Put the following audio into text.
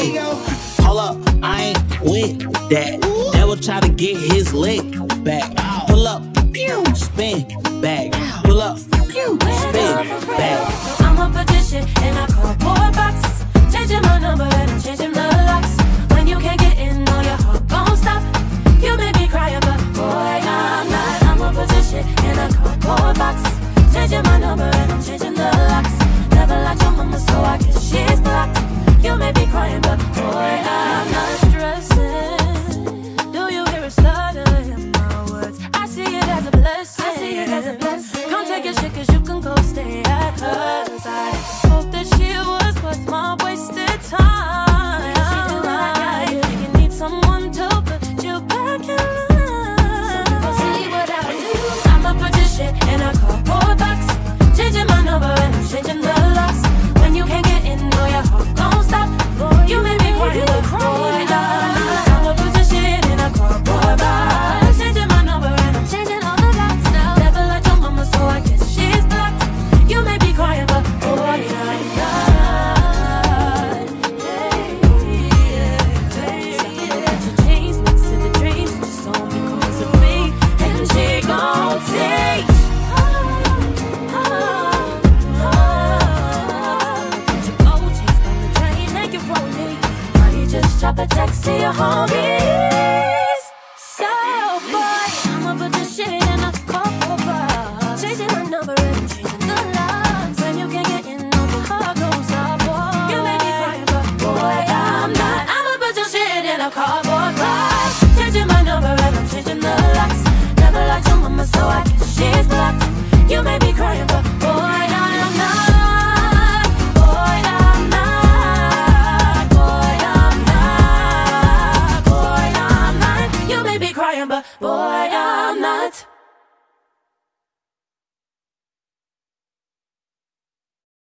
Hey, hold up, I ain't with that. Devil try to get his leg back. Pull up, spin back. Pull up, spin back. I'm a magician and I call boy box. Changing my number and I'm changing the locks. When you can't get in, all your heart gon' stop. You may be crying, but boy, I'm not. I'm a magician and I call boy box. Changing my number and I'm changing the locks. Never like your mama, so I guess she's blocked. You may be crying, but boy, I'm not stressing. Do you hear it stutter in my words? I see it as a blessing. I see it as a blessing. Come take your shit, cause you can go stay at hers. I hope that she was worth my wasted time. She do like I do. You need someone to put you back in line. See what I do. I'm a magician and I call boy box. Changing my number and I'm changing the locks. When you can't get in, no, your heart gon' stop. You may be crying, but boy, I'm a magician and I call boy box. Changing my number and I'm changing all the locks now. Never like your mama, so I guess she's blocked. You may be crying, but boy, I'm not. Chains next to the dreams, just on because of me, and she gon' take. Just drop a text to your homies. So boy, I'm a magician and I call for boy. Changing my number and changing the locks. When you can't get in, no, the heart goes up, boy. You may be crying, but boy, I'm not. I'm a magician and I call for boy. Changing my number and I'm changing the locks. Never like your mama, so I guess she's blocked. You may be crying, but boy, I'm not. But boy,